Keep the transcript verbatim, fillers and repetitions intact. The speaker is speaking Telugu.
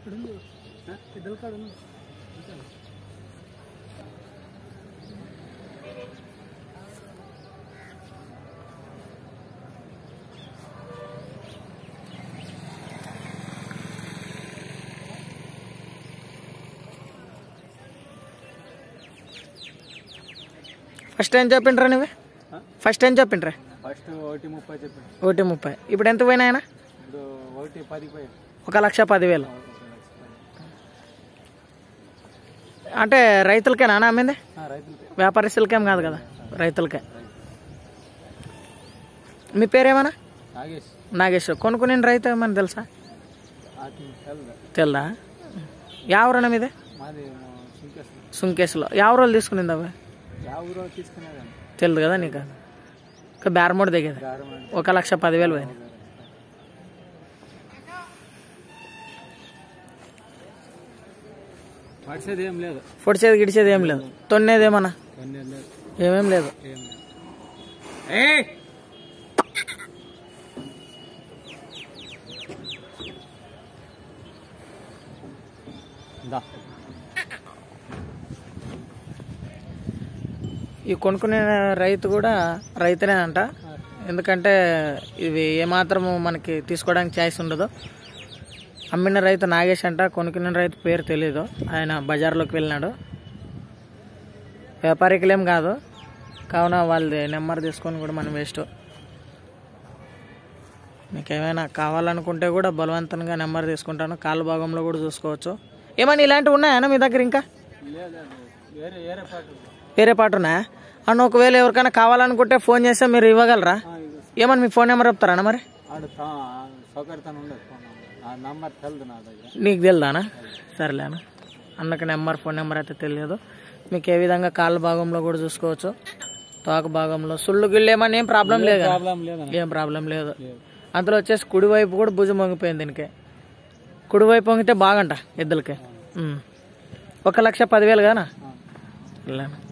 ఫస్ట్ ఏం చెప్పిండ్రా నువ్వే ఫస్ట్ ఏం చెప్పిండ్రా ఫస్ట్ ఒకటి ముప్పై చెప్పండి ఒకటి ముప్పై ఇప్పుడు ఎంత పోయినా ఆయన ఇప్పుడు ఒకటి పది పోయి ఒక లక్ష పదివేలు అంటే రైతులకేనా అమ్మింది రైతులకే వ్యాపారస్తులకేం కాదు కదా రైతులకే మీ పేరేమన్నా నాగేష్ నాగేష్ కొనుక్కునే రైతు ఏమన్నా తెలుసా తెల్దా ఎవరన్నా మీదే మాది సుంకేశ్లో ಯಾವ రోజులు తీసుకునింది అవి తెలియదు కదా నీకు ఇంకా బేరమూడి దగ్గర ఒక లక్ష పదివేలు పోయినాయి పొడిచేది గిడిచేది ఏం లేదు తొన్నేది ఏమన్నా ఏమేం లేదు ఈ కొనుక్కునే రైతు కూడా రైతునే అంట ఎందుకంటే ఇవి ఏమాత్రము మనకి తీసుకోవడానికి ఛాయిస్ ఉండదు అమ్మిన రైతు నాగేష్ అంట కొనుక్కునే రైతు పేరు తెలీదు ఆయన బజార్లోకి వెళ్ళినాడు వ్యాపారికులేం కాదు కావున వాళ్ళది నెంబర్ తీసుకొని కూడా మనం వేస్ట్ మీకు ఏమైనా కావాలనుకుంటే కూడా బలవంతంగా నెంబర్ తీసుకుంటాను కాళ్ళ భాగంలో కూడా చూసుకోవచ్చు ఏమన్నా ఇలాంటివి ఉన్నాయా మీ దగ్గర ఇంకా వేరే పాట ఉన్నాయా అన్న ఒకవేళ ఎవరికైనా కావాలనుకుంటే ఫోన్ చేస్తే మీరు ఇవ్వగలరా ఏమన్నా మీ ఫోన్ నెంబర్ చెప్తారా మరి నీకు తెలుదానా సరేలేనా అన్నకి నెంబర్ ఫోన్ నెంబర్ అయితే తెలియదు మీకు ఏ విధంగా కాళ్ళ భాగంలో కూడా చూసుకోవచ్చు తోక భాగంలో సుళ్ళు గిళ్ళు ఏమన్నా ఏం ప్రాబ్లం లేదు ఏం ప్రాబ్లం లేదు అందులో వచ్చేసి కుడివైపు కూడా భుజం వంగిపోయింది దీనికి కుడివైపు వంగితే బాగంట ఎద్దులకి ఒక లక్ష పదివేలు కానా